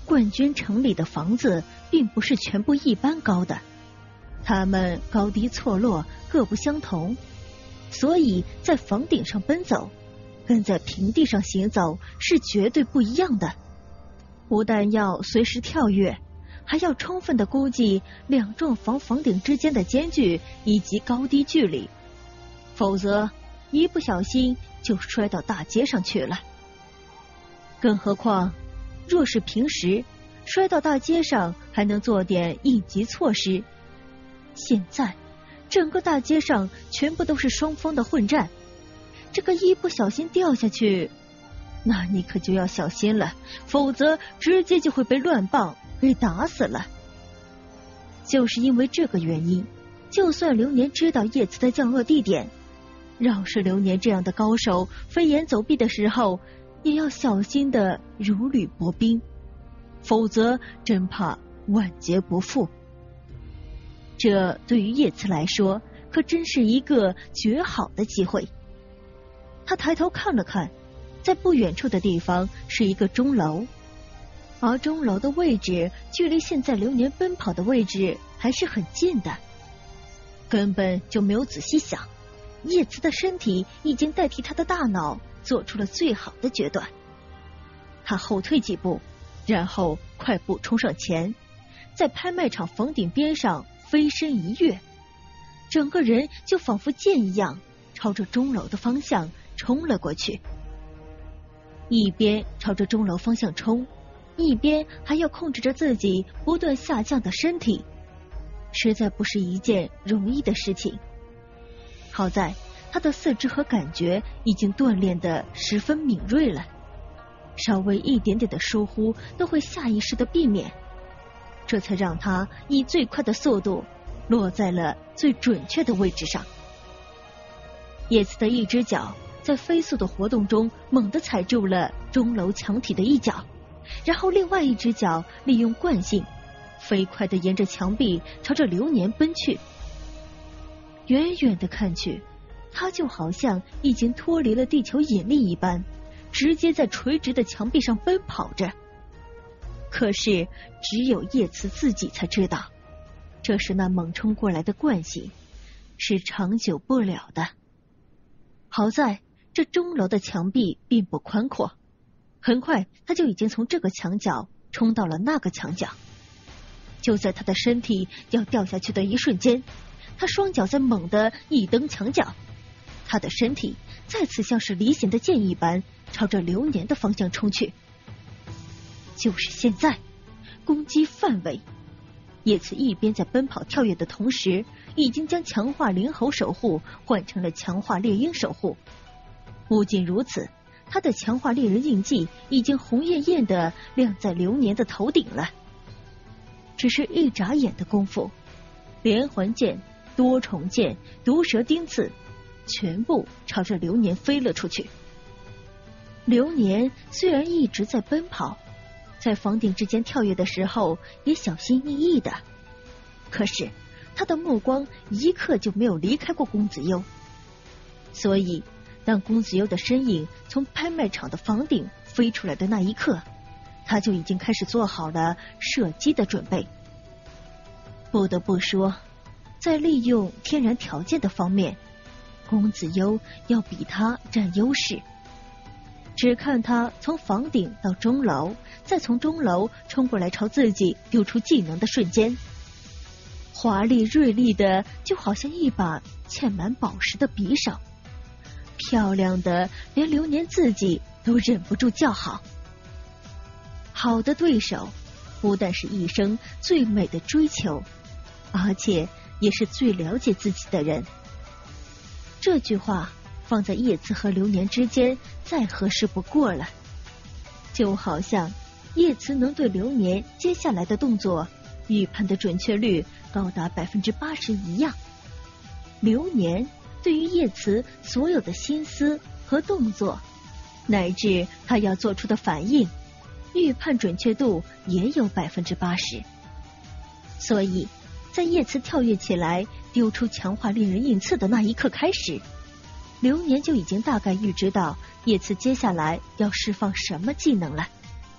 冠军城里的房子并不是全部一般高的，它们高低错落，各不相同，所以在房顶上奔走跟在平地上行走是绝对不一样的。不但要随时跳跃，还要充分的估计两幢房顶之间的间距以及高低距离，否则一不小心就摔到大街上去了。更何况若是平时摔到大街上还能做点应急措施，现在整个大街上全部都是双方的混战，这个一不小心掉下去，那你可就要小心了，否则直接就会被乱棒给打死了。就是因为这个原因，就算流年知道叶慈的降落地点，饶是流年这样的高手飞檐走壁的时候，也要小心的如履薄冰，否则真怕万劫不复。这对于叶慈来说可真是一个绝好的机会。他抬头看了看，在不远处的地方是一个钟楼，而钟楼的位置距离现在流年奔跑的位置还是很近的，根本就没有仔细想，叶慈的身体已经代替他的大脑做出了最好的决断。他后退几步，然后快步冲上前，在拍卖场房顶边上飞身一跃，整个人就仿佛箭一样朝着钟楼的方向冲了过去。一边朝着钟楼方向冲，一边还要控制着自己不断下降的身体，实在不是一件容易的事情。好在他的四肢和感觉已经锻炼得十分敏锐了，稍微一点点的疏忽都会下意识的避免，这才让他以最快的速度落在了最准确的位置上。叶慈的一只脚在飞速的活动中猛地踩住了钟楼墙体的一角，然后另外一只脚利用惯性飞快地沿着墙壁朝着流年奔去。远远的看去，他就好像已经脱离了地球引力一般，直接在垂直的墙壁上奔跑着。可是只有叶慈自己才知道，这是那猛冲过来的惯性，是长久不了的。好在这钟楼的墙壁并不宽阔，很快他就已经从这个墙角冲到了那个墙角。就在他的身体要掉下去的一瞬间，他双脚在猛地一蹬墙角，他的身体再次像是离弦的箭一般朝着流年的方向冲去。就是现在，攻击范围。叶慈一边在奔跑跳跃的同时，已经将强化灵猴守护换成了强化猎鹰守护。不仅如此，他的强化猎人印记已经红艳艳的亮在流年的头顶了。只是一眨眼的功夫，连环剑、多重剑、毒蛇钉刺全部朝着流年飞了出去。流年虽然一直在奔跑，在房顶之间跳跃的时候也小心翼翼的，可是他的目光一刻就没有离开过公子优。所以当公子优的身影从拍卖场的房顶飞出来的那一刻，他就已经开始做好了射击的准备。不得不说，在利用天然条件的方面，公子优要比他占优势。只看他从房顶到钟楼，再从钟楼冲过来朝自己丢出技能的瞬间，华丽锐利的就好像一把嵌满宝石的匕首，漂亮的连流年自己都忍不住叫好。好的对手不但是一生最美的追求，而且也是最了解自己的人。这句话放在叶慈和流年之间再合适不过了，就好像叶慈能对流年接下来的动作预判的准确率高达80%一样，流年对于叶慈所有的心思和动作，乃至他要做出的反应，预判准确度也有80%。所以在叶慈跳跃起来丢出强化猎人印刺的那一刻开始，流年就已经大概预知到叶慈接下来要释放什么技能了。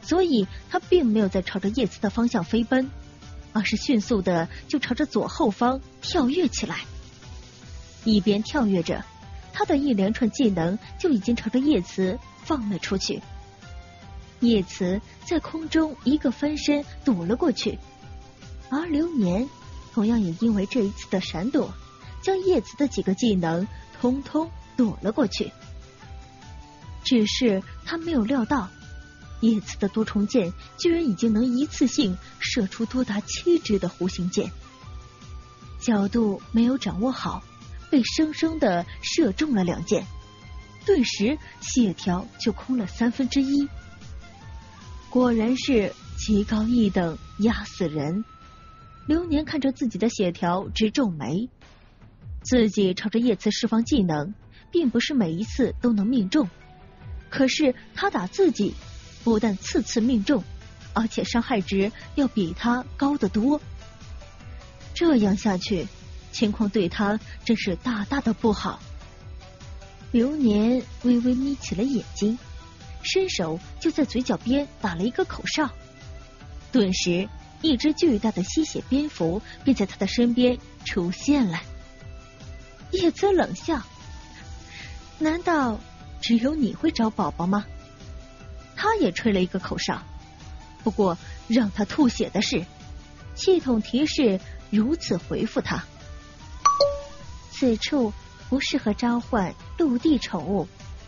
所以他并没有再朝着叶慈的方向飞奔，而是迅速的就朝着左后方跳跃起来。一边跳跃着，他的一连串技能就已经朝着叶慈放了出去。叶慈在空中一个翻身躲了过去，而流年同样也因为这一次的闪躲，将叶慈的几个技能通通躲了过去。只是他没有料到，叶慈的多重剑居然已经能一次性射出多达7支的弧形剑，角度没有掌握好，被生生的射中了2箭，顿时血条就空了1/3。果然是极高一等压死人。流年看着自己的血条直皱眉，自己朝着叶慈释放技能，并不是每一次都能命中，可是他打自己不但次次命中，而且伤害值要比他高得多。这样下去，情况对他真是大大的不好。流年微微眯起了眼睛，伸手就在嘴角边打了一个口哨，顿时一只巨大的吸血蝙蝠便在他的身边出现了。叶慈冷笑，难道只有你会找宝宝吗？他也吹了一个口哨，不过让他吐血的是，系统提示如此回复他：此处不适合召唤陆地宠物。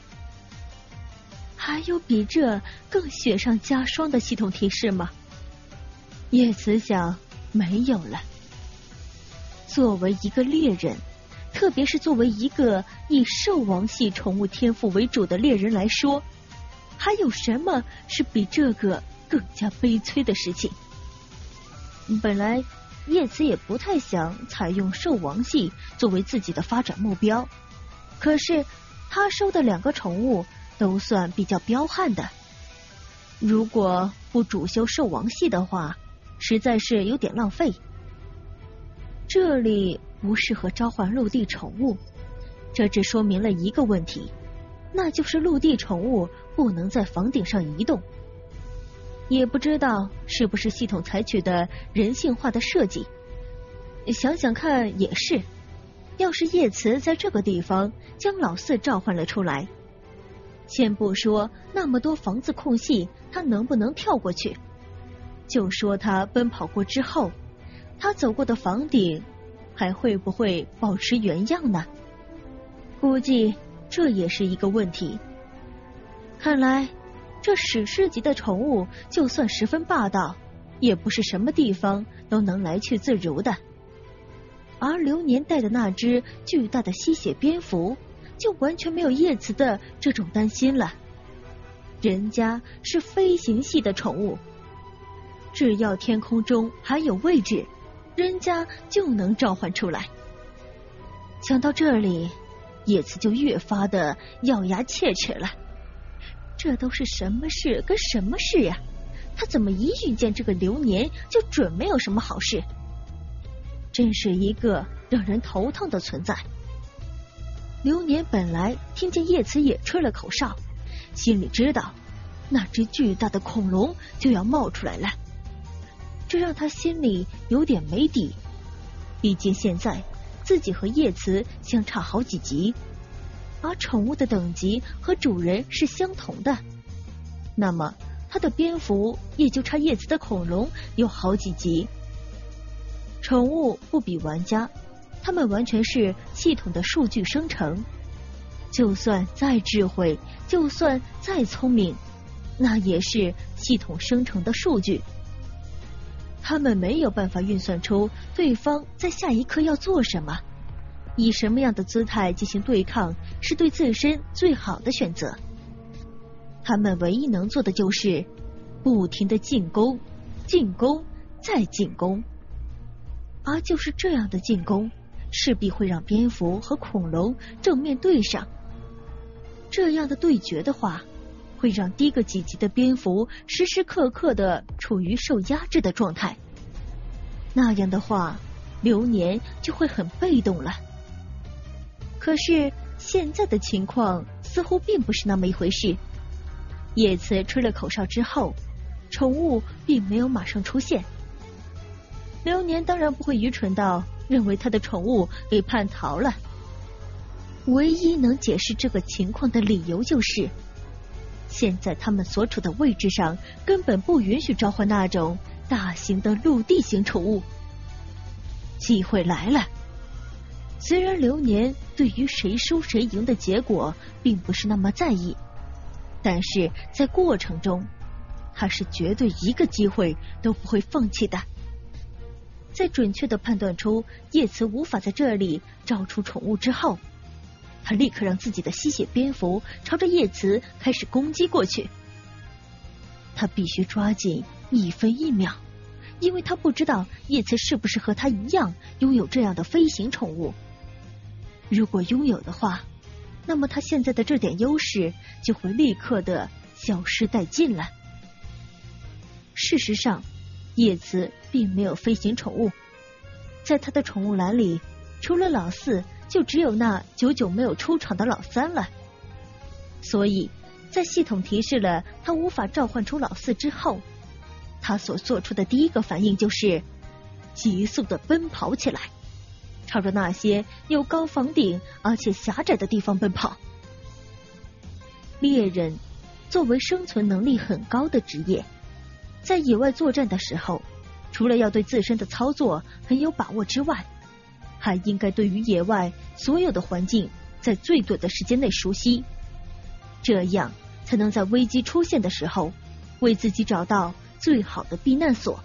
还有比这更雪上加霜的系统提示吗？叶慈想，没有了。作为一个猎人，特别是作为一个以兽王系宠物天赋为主的猎人来说，还有什么是比这个更加悲催的事情？本来叶慈也不太想采用兽王系作为自己的发展目标，可是他收的2个宠物都算比较彪悍的，如果不主修兽王系的话，实在是有点浪费。这里不适合召唤陆地宠物，这只说明了一个问题，那就是陆地宠物不能在房顶上移动。也不知道是不是系统采取的人性化的设计，想想看也是，要是叶慈在这个地方将老四召唤了出来，先不说那么多房子空隙他能不能跳过去，就说他奔跑过之后，他走过的房顶还会不会保持原样呢？估计这也是一个问题。看来这史诗级的宠物就算十分霸道，也不是什么地方都能来去自如的。而流年带的那只巨大的吸血蝙蝠就完全没有叶慈的这种担心了，人家是飞行系的宠物，只要天空中还有位置，人家就能召唤出来。想到这里，叶慈就越发的咬牙切齿了。这都是什么事跟什么事呀？他怎么一遇见这个流年就准没有什么好事？真是一个让人头疼的存在。流年本来听见叶慈也吹了口哨，心里知道那只巨大的恐龙就要冒出来了，这让他心里有点没底。毕竟现在自己和叶慈相差好几级，而宠物的等级和主人是相同的，那么他的蝙蝠也就差叶慈的恐龙有好几级。宠物不比玩家，他们完全是系统的数据生成，就算再智慧，就算再聪明，那也是系统生成的数据，他们没有办法运算出对方在下一刻要做什么，以什么样的姿态进行对抗是对自身最好的选择。他们唯一能做的就是不停的进攻，进攻，再进攻。而就是这样的进攻，势必会让蝙蝠和恐龙正面对上。这样的对决的话，会让低个几级的蝙蝠时时刻刻的处于受压制的状态。那样的话，流年就会很被动了。可是现在的情况似乎并不是那么一回事。叶慈吹了口哨之后， 宠物并没有马上出现。流年当然不会愚蠢到认为他的宠物给叛逃了。唯一能解释这个情况的理由就是，现在他们所处的位置上根本不允许召唤那种大型的陆地型宠物。机会来了。虽然流年对于谁输谁赢的结果并不是那么在意，但是在过程中他是绝对一个机会都不会放弃的。在准确的判断出叶慈无法在这里召出宠物之后，他立刻让自己的吸血蝙蝠朝着叶慈开始攻击过去。他必须抓紧1分1秒，因为他不知道叶慈是不是和他一样拥有这样的飞行宠物。如果拥有的话，那么他现在的这点优势就会立刻的消失殆尽了。事实上，叶慈并没有飞行宠物，在他的宠物栏里，除了老4，就只有那久久没有出场的老3了。所以在系统提示了他无法召唤出老4之后，他所做出的第一个反应就是急速的奔跑起来，朝着那些有高房顶而且狭窄的地方奔跑。猎人作为生存能力很高的职业，在野外作战的时候，除了要对自身的操作很有把握之外，还应该对于野外所有的环境在最短的时间内熟悉，这样才能在危机出现的时候为自己找到最好的避难所。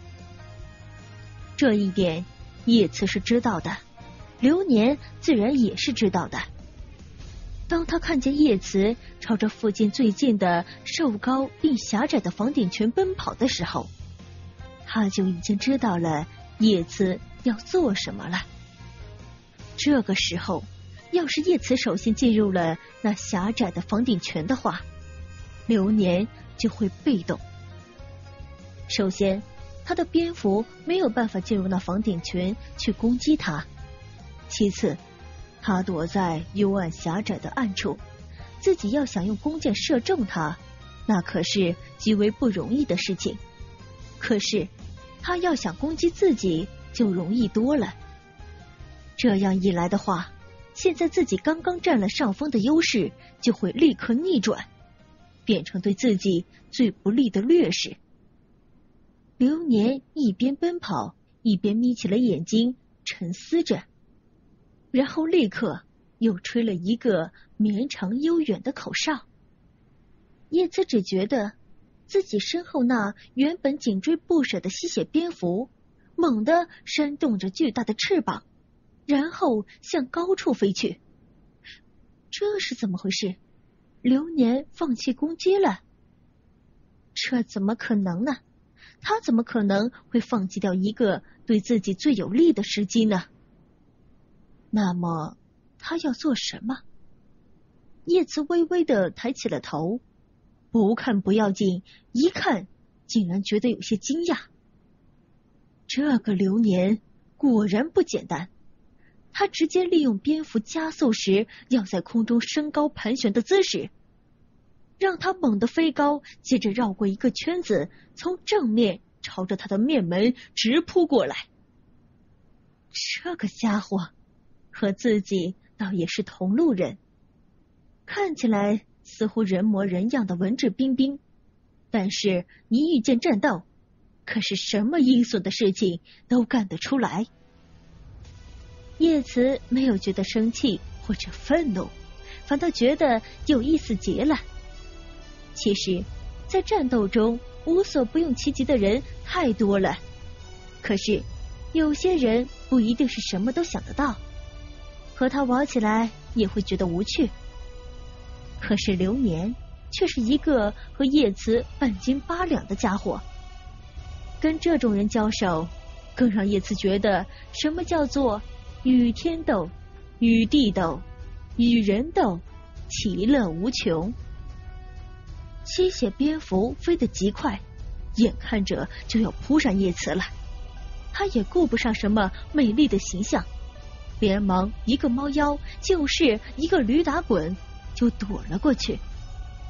这一点叶慈是知道的，流年自然也是知道的。当他看见叶慈朝着附近最近的瘦高并狭窄的房顶群奔跑的时候，他就已经知道了叶慈要做什么了。这个时候，要是叶慈首先进入了那狭窄的房顶群的话，流年就会被动。首先，他的蝙蝠没有办法进入那房顶群去攻击他。其次，他躲在幽暗狭窄的暗处，自己要想用弓箭射中他，那可是极为不容易的事情。可是他要想攻击自己就容易多了。这样一来的话，现在自己刚刚占了上风的优势就会立刻逆转，变成对自己最不利的劣势。流年一边奔跑一边眯起了眼睛沉思着，然后立刻又吹了一个绵长悠远的口哨。叶慈只觉得自己身后那原本紧追不舍的吸血蝙蝠猛地扇动着巨大的翅膀，然后向高处飞去。这是怎么回事？流年放弃攻击了？这怎么可能呢？他怎么可能会放弃掉一个对自己最有利的时机呢？那么他要做什么？叶慈微微的抬起了头，不看不要紧，一看竟然觉得有些惊讶。这个流年果然不简单，他直接利用蝙蝠加速时要在空中升高盘旋的姿势，让他猛地飞高，接着绕过一个圈子，从正面朝着他的面门直扑过来。这个家伙和自己倒也是同路人，看起来似乎人模人样的文质彬彬，但是一遇见战斗，可是什么阴损的事情都干得出来。叶慈没有觉得生气或者愤怒，反倒觉得有意思极了。其实在战斗中无所不用其极的人太多了，可是有些人不一定是什么都想得到，和他玩起来也会觉得无趣。可是流年却是一个和叶慈半斤八两的家伙，跟这种人交手，更让叶慈觉得什么叫做与天斗、与地斗、与人斗，其乐无穷。吸血蝙蝠飞得极快，眼看着就要扑上叶慈了，他也顾不上什么美丽的形象，连忙一个猫腰，就是一个驴打滚，就躲了过去。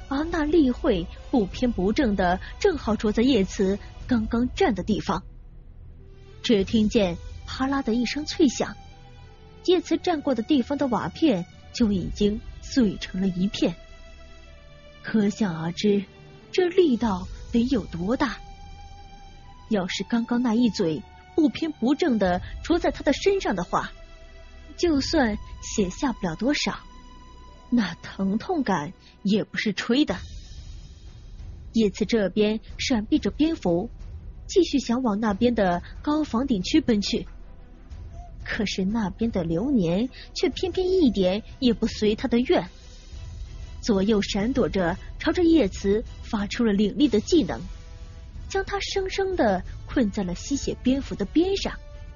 而那立会不偏不正的正好戳在叶慈刚刚站的地方。只听见啪啦的一声脆响，叶慈站过的地方的瓦片就已经碎成了一片。可想而知，这力道得有多大。要是刚刚那一嘴不偏不正的戳在他的身上的话，就算血下不了多少，那疼痛感也不是吹的。叶慈这边闪避着蝙蝠，继续想往那边的高房顶区奔去。可是那边的流年却偏偏一点也不随他的愿，左右闪躲着，朝着叶慈发出了凌厉的技能，将他生生的困在了吸血蝙蝠的边上。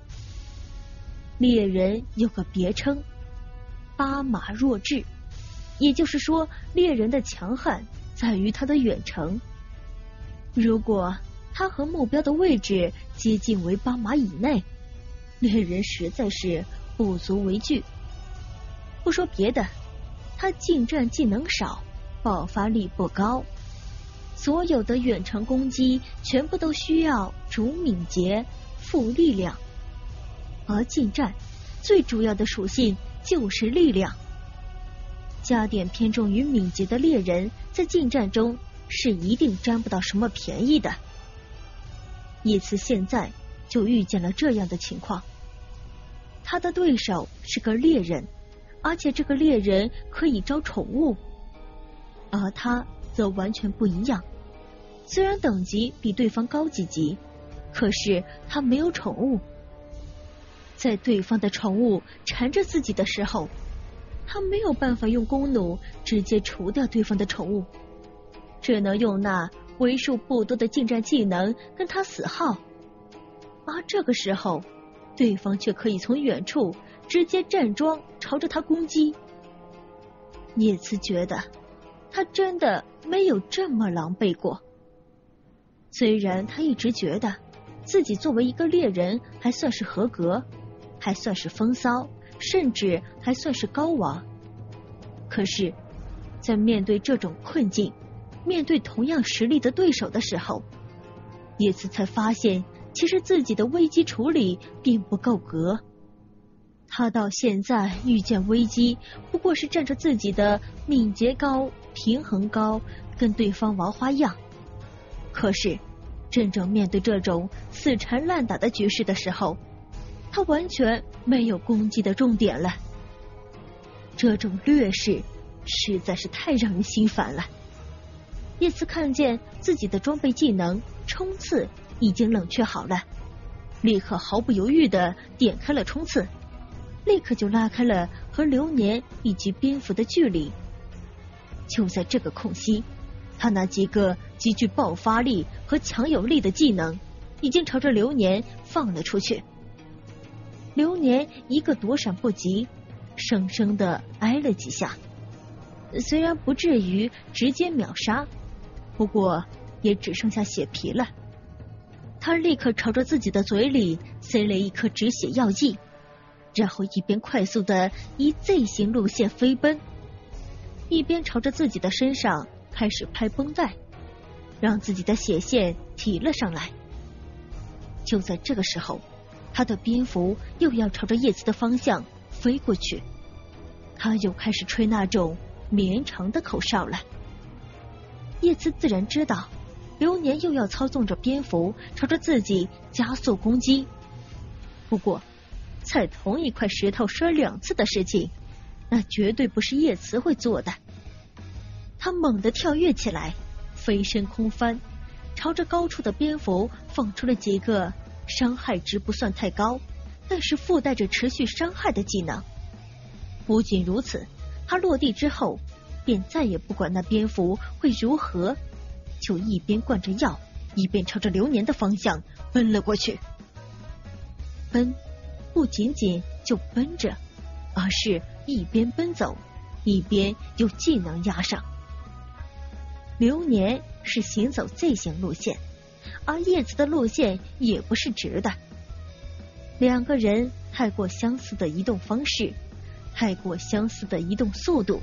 猎人有个别称八马弱智，也就是说猎人的强悍在于他的远程。如果他和目标的位置接近为8码以内，猎人实在是不足为惧。不说别的，他近战技能少，爆发力不高，所有的远程攻击全部都需要主敏捷副力量，而近战最主要的属性就是力量。加点偏重于敏捷的猎人在近战中是一定占不到什么便宜的。叶慈现在就遇见了这样的情况，他的对手是个猎人，而且这个猎人可以招宠物，而他则完全不一样。虽然等级比对方高几级，可是他没有宠物。在对方的宠物缠着自己的时候，他没有办法用弓弩直接除掉对方的宠物，只能用那为数不多的近战技能跟他死耗。而这个时候，对方却可以从远处直接站桩朝着他攻击。叶慈觉得他真的没有这么狼狈过。虽然他一直觉得自己作为一个猎人还算是合格，还算是风骚，甚至还算是高王，可是在面对这种困境，面对同样实力的对手的时候，叶慈才发现其实自己的危机处理并不够格。他到现在遇见危机，不过是占着自己的敏捷高、平衡高，跟对方玩花样。可是真正面对这种死缠烂打的局势的时候，他完全没有攻击的重点了。这种劣势实在是太让人心烦了。叶慈看见自己的装备技能冲刺已经冷却好了，立刻毫不犹豫地点开了冲刺，立刻就拉开了和流年以及蝙蝠的距离。就在这个空隙，他那几个极具爆发力和强有力的技能已经朝着流年放了出去。流年一个躲闪不及，生生的挨了几下，虽然不至于直接秒杀，不过也只剩下血皮了。他立刻朝着自己的嘴里塞了一颗止血药剂，然后一边快速的以 Z 型路线飞奔，一边朝着自己的身上开始拍绷带，让自己的血线提了上来。就在这个时候，他的蝙蝠又要朝着叶慈的方向飞过去，他又开始吹那种绵长的口哨了。叶慈自然知道流年又要操纵着蝙蝠朝着自己加速攻击，不过在同一块石头摔2次的事情，那绝对不是叶慈会做的。他猛地跳跃起来，飞身空翻，朝着高处的蝙蝠放出了几个伤害值不算太高，但是附带着持续伤害的技能。不仅如此，他落地之后便再也不管那蝙蝠会如何，就一边灌着药，一边朝着流年的方向奔了过去。奔不仅仅就奔着，而是一边奔走一边有技能压上。流年是行走 Z 型路线，而叶慈的路线也不是直的。两个人太过相似的移动方式，太过相似的移动速度，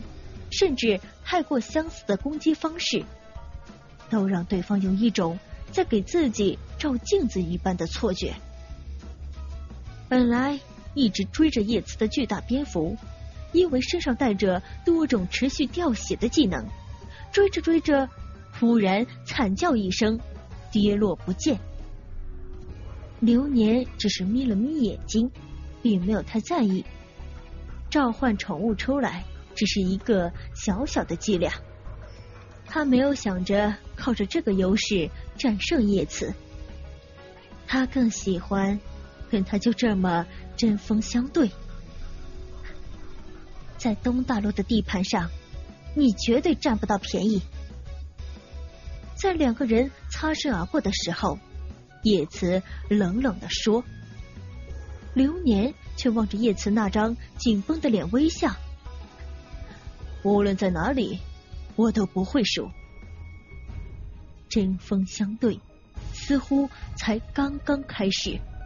甚至太过相似的攻击方式，都让对方有一种在给自己照镜子一般的错觉。本来一直追着叶慈的巨大蝙蝠，因为身上带着多种持续掉血的技能，追着追着，突然惨叫一声，跌落不见。流年只是眯了眯眼睛，并没有太在意。召唤宠物出来只是一个小小的伎俩，他没有想着靠着这个优势战胜叶慈，他更喜欢跟他就这么针锋相对。在东大陆的地盘上，你绝对占不到便宜。在两个人擦身而过的时候，叶慈冷冷地说，流年却望着叶慈那张紧绷的脸微笑，无论在哪里，我都不会输。针锋相对似乎才刚刚开始。